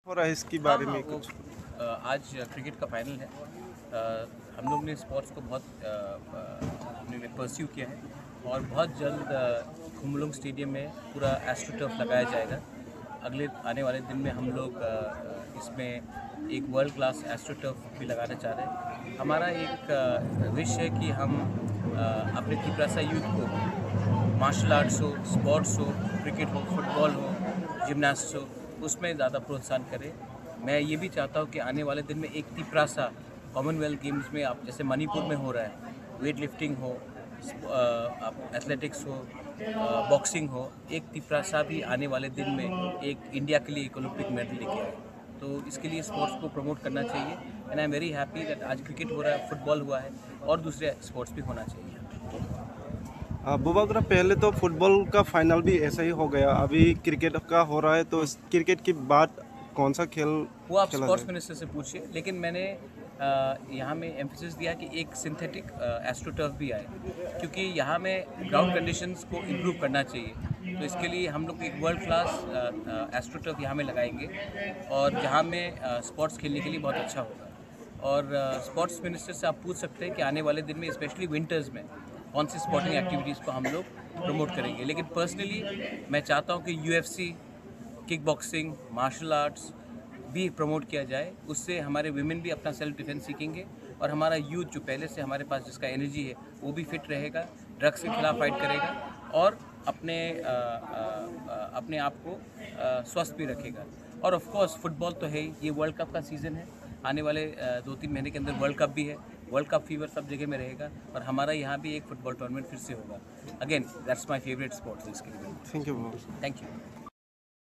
हो रहा है इसके बारे में वो, कुछ? आज क्रिकेट का फाइनल है। हम लोग ने स्पोर्ट्स को बहुत हमने परस्यू किया है और बहुत जल्द खुमलुंग स्टेडियम में पूरा एस्ट्रोटर्फ लगाया जाएगा। अगले आने वाले दिन में हम लोग इसमें एक वर्ल्ड क्लास एस्ट्रोटर्फ भी लगाना चाह रहे हैं। हमारा एक विश है कि हम अपने त्रिपुरा यूथ को मार्शल आर्ट्स हो, स्पोर्ट्स हो, क्रिकेट हो, फुटबॉल हो, जिम्नास्ट हो, उसमें ज़्यादा प्रोत्साहन करें। मैं ये भी चाहता हूँ कि आने वाले दिन में एक तिपरासा कॉमनवेल्थ गेम्स में, आप जैसे मणिपुर में हो रहा है, वेट लिफ्टिंग हो, एथलेटिक्स हो, बॉक्सिंग हो, एक तिपरासा भी आने वाले दिन में एक इंडिया के लिए एक ओलंपिक मेडल लेके आए। तो इसके लिए स्पोर्ट्स को प्रमोट करना चाहिए and I am very happy that आज क्रिकेट हो रहा है, फुटबॉल हुआ है और दूसरे स्पोर्ट्स भी होना चाहिए। बुबागरा, पहले तो फुटबॉल का फाइनल भी ऐसा ही हो गया, अभी क्रिकेट का हो रहा है, तो क्रिकेट के बाद कौन सा खेल वो आप खेला स्पोर्ट्स जाए? मिनिस्टर से पूछिए, लेकिन मैंने यहाँ में एम्फेसिस दिया कि एक सिंथेटिक एस्ट्रोटर्फ भी आए, क्योंकि यहाँ में ग्राउंड कंडीशंस को इम्प्रूव करना चाहिए। तो इसके लिए हम लोग एक वर्ल्ड क्लास एस्ट्रोटर्फ यहाँ में लगाएंगे और जहाँ में स्पोर्ट्स खेलने के लिए बहुत अच्छा होगा। और स्पोर्ट्स मिनिस्टर से आप पूछ सकते हैं कि आने वाले दिन में स्पेशली विंटर्स में कौन सी स्पोर्टिंग एक्टिविटीज़ को हम लोग प्रमोट करेंगे। लेकिन पर्सनली मैं चाहता हूँ कि UFC, kick boxing, martial arts भी प्रमोट किया जाए। उससे हमारे विमेन भी अपना सेल्फ डिफेंस सीखेंगे और हमारा यूथ जो पहले से हमारे पास जिसका एनर्जी है वो भी फिट रहेगा, ड्रग्स के खिलाफ फाइट करेगा और अपने आप को स्वस्थ भी रखेगा। और ऑफ कोर्स फुटबॉल तो है ही, ये वर्ल्ड कप का सीज़न है, आने वाले 2-3 महीने के अंदर वर्ल्ड कप भी है। वर्ल्ड कप फीवर सब जगह में रहेगा और हमारा यहाँ भी एक फुटबॉल टूर्नामेंट फिर से होगा। Again that's my favourite sports इसके लिए। Thank you. Thank you.